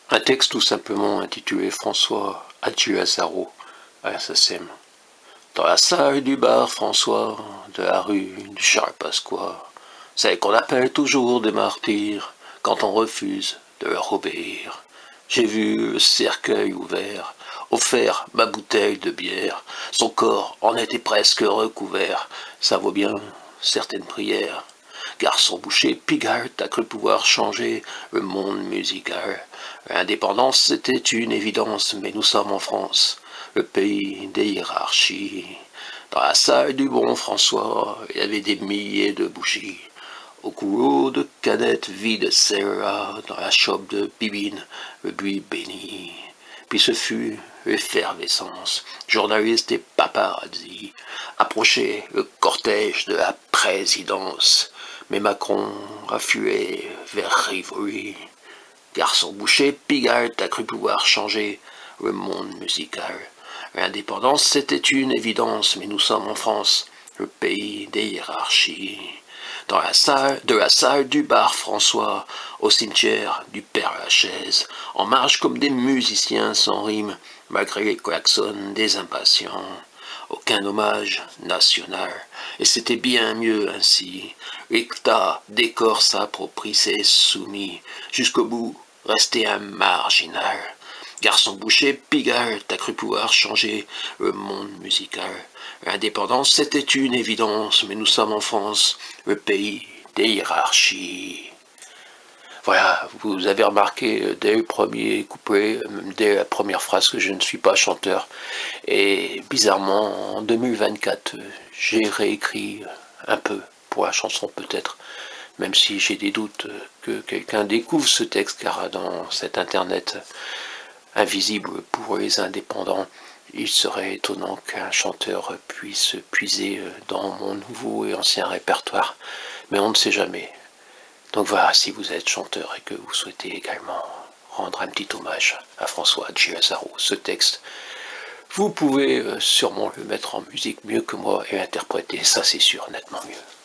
Un texte tout simplement intitulé François Adieu Azaro à la SACEM. Dans la salle du bar François, de la rue du Charles Pasqua, celle qu'on appelle toujours des martyrs, quand on refuse de leur obéir. J'ai vu le cercueil ouvert, offert ma bouteille de bière, son corps en était presque recouvert, ça vaut bien certaines prières. Garçon boucher, Pigalle a cru pouvoir changer le monde musical. L'indépendance, c'était une évidence, mais nous sommes en France, le pays des hiérarchies. Dans la salle du bon François, il y avait des milliers de bougies. Au goulot de canettes vides scellera, dans la chope de Bibine, le buis béni. Puis ce fut l'effervescence, journalistes et paparazzi approchaient le cortège de la présidence. Mais Macron affluait vers Rivoli. Garçon boucher, Pigalle a cru pouvoir changer le monde musical. L'indépendance, c'était une évidence, mais nous sommes en France, le pays des hiérarchies. De la salle du bar François, au cimetière du Père-Lachaise, en marche comme des musiciens sans rime, malgré les klaxons des impatients. Aucun hommage national, et c'était bien mieux ainsi. L'État décore s'approprie ses soumis, jusqu'au bout, resté un marginal. Garçon boucher, Pigalle a cru pouvoir changer le monde musical. L'indépendance, c'était une évidence, mais nous sommes en France, le pays des hiérarchies. Voilà, vous avez remarqué dès le premier couplet, dès la première phrase que je ne suis pas chanteur. Et bizarrement, en 2024, j'ai réécrit un peu pour la chanson peut-être, même si j'ai des doutes que quelqu'un découvre ce texte, car dans cet internet invisible pour les indépendants, il serait étonnant qu'un chanteur puisse puiser dans mon nouveau et ancien répertoire, mais on ne sait jamais. Donc voilà, si vous êtes chanteur et que vous souhaitez également rendre un petit hommage à François Adieu Azaro, ce texte, vous pouvez sûrement le mettre en musique mieux que moi et l'interpréter, ça c'est sûr, nettement mieux.